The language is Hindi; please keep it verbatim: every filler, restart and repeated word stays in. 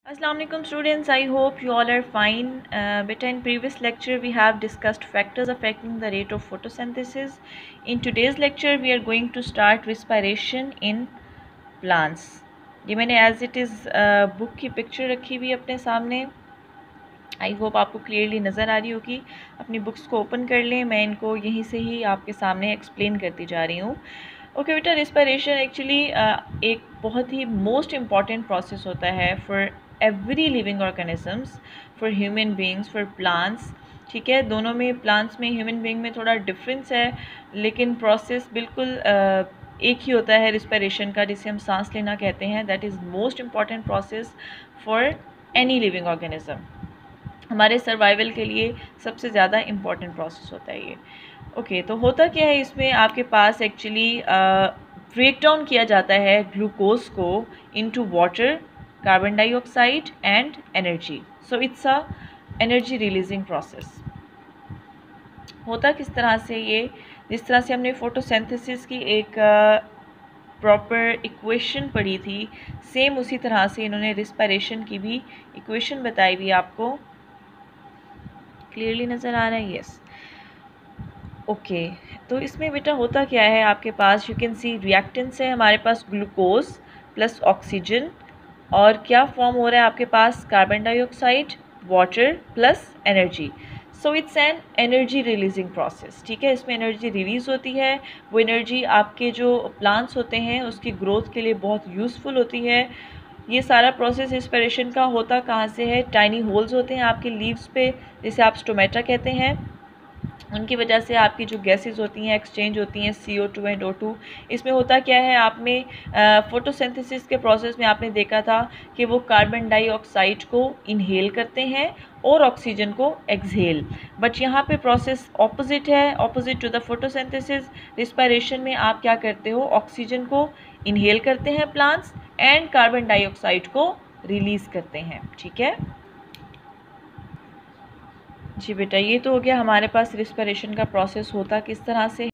Assalamu alaikum students, I hope you all are fine. Uh, beta in previous lecture we have discussed factors affecting the rate of photosynthesis. In today's lecture we are going to start respiration in plants. ये मैंने as it is बुक की पिक्चर रखी हुई अपने सामने. आई होप आपको क्लियरली नज़र आ रही होगी. अपनी बुक्स को ओपन कर लें, मैं इनको यहीं से ही आपके सामने एक्सप्लेन करती जा रही हूँ. ओके बेटा, रिस्पिरेशन एक्चुअली एक बहुत ही मोस्ट इम्पॉर्टेंट प्रोसेस होता है for every living organisms, for human beings, for plants. ठीक है, दोनों में, प्लांट्स में, ह्यूमन बींग में थोड़ा डिफरेंस है, लेकिन प्रोसेस बिल्कुल uh, एक ही होता है रिस्पिरेशन का, जिसे हम सांस लेना कहते हैं. That is most important process for any living organism. हमारे सर्वाइवल के लिए सबसे ज़्यादा इम्पॉर्टेंट प्रोसेस होता है ये. ओके okay, तो होता क्या है इसमें, आपके पास एक्चुअली ब्रेक डाउन किया जाता है ग्लूकोज को into water, carbon dioxide and energy. So it's a energy releasing process. होता किस तरह से ये, जिस तरह से हमने फोटोसिंथेसिस की एक प्रॉपर uh, इक्वेशन पढ़ी थी, सेम उसी तरह से इन्होंने रिस्पिरेशन की भी इक्वेशन बताई हुई. आपको क्लियरली नज़र आ रहा है? यस. ओके okay, तो इसमें बेटा होता क्या है, आपके पास यू कैन सी रिएक्टेंट्स है हमारे पास, ग्लूकोज प्लस ऑक्सीजन, और क्या फॉर्म हो रहा है आपके पास, carbon dioxide, water plus energy. So it's an energy releasing process. ठीक है, इसमें एनर्जी रिलीज़ होती है. वो एनर्जी आपके जो प्लांट्स होते हैं उसकी ग्रोथ के लिए बहुत यूज़फुल होती है. ये सारा प्रोसेस रिस्पिरेशन का होता कहाँ से है, टाइनी होल्स होते हैं आपके लीव्स पे, जिसे आप स्टोमेटा कहते हैं. उनकी वजह से आपकी जो गैसेस होती हैं एक्सचेंज होती हैं, C O two and O two. इसमें होता क्या है, आप में फोटोसिंथेसिस के प्रोसेस में आपने देखा था कि वो कार्बन डाइऑक्साइड को इनहेल करते हैं और ऑक्सीजन को एक्सहेल. बट यहाँ पे प्रोसेस ऑपोजिट है, opposite to the photosynthesis. Respiration में आप क्या करते हो, ऑक्सीजन को इनहेल करते हैं प्लांट्स एंड कार्बन डाइऑक्साइड को रिलीज़ करते हैं. ठीक है जी बेटा, ये तो हो गया हमारे पास रिस्पिरेशन का प्रोसेस होता किस तरह से.